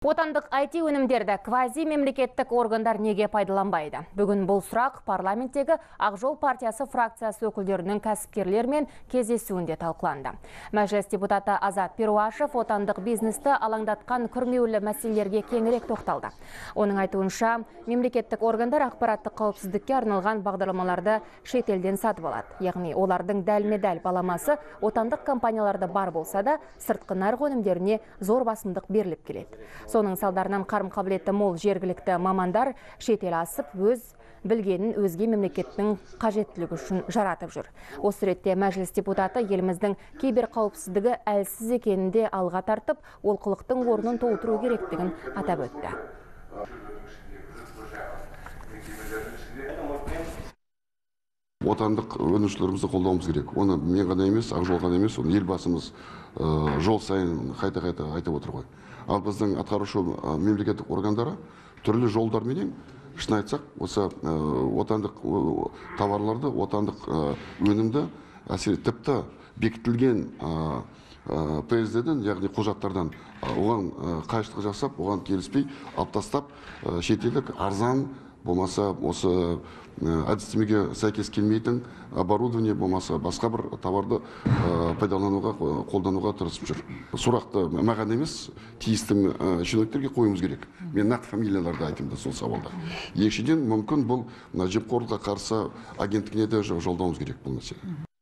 Отандық IT өнімдерді квази мемлекеттік органдар неге пайдаланбайды? Бүгін бұл сұрақ парламенттегі Ақ Жол партиясы фракциясы өкілдерінің кәсіпкерлермен кездесуінде талқыланды. Мәжіліс депутаты Азат Перуашев отандық бизнесті алаңдатқан күрмеулі мәселелерге кеңірек тоқталды. Оның айтуынша, мемлекеттік органдар ақпараттық қауіпсіздікке арналған бағдарламаларды шетелден сатып алады. Яғни олардың дәлме-дәл баламасы отандық компанияларда бар болса да, сыртқы нарық өнімдеріне зор басымдық беріліп келеді. Соның салдарынан қарым-қабілеті мол жергілікті мамандар шетел асып, өз білгенін өзге мемлекеттің қажеттілігі үшін жаратып жүр. Осы ретте мәжіліс депутаты еліміздің кибер қауіпсіздігі әлсіз екенінде алға тартып, олқылықтың орнын толтыру керектігін атап өтті. Отандық өнімшілерімізді қолдауымыз керек. Оны мен ғана емес, Ақ Жол ғана емес, оны елбасымыз жол сайын қайта-қайта айтып отыр ғой. Ал біздің атқарушы мемлекеттік органдары түрлі жолдарменен, шын айтсақ, осы отандық товарларды, отандық өнімді тіпті бекітілген ПСД-ден, яғни құжаттардан оған қайшылық жасап, оған келіспей алып тастап, шетелдік арзан болмаса осы әдістемеге сәйкес келмейтін оборудование болмаса басқа бір товарды қолдануға тырысып жүр. Сұрақты маған емес, тиісті чиновниктерге қоюымыз керек. Мен нақты фамилияларды айтымды сол сауалда. Екіншіден, мүмкін бұл жемқорлыққа қарсы агенттігіне де жолдауымыз керек бұл мәселе.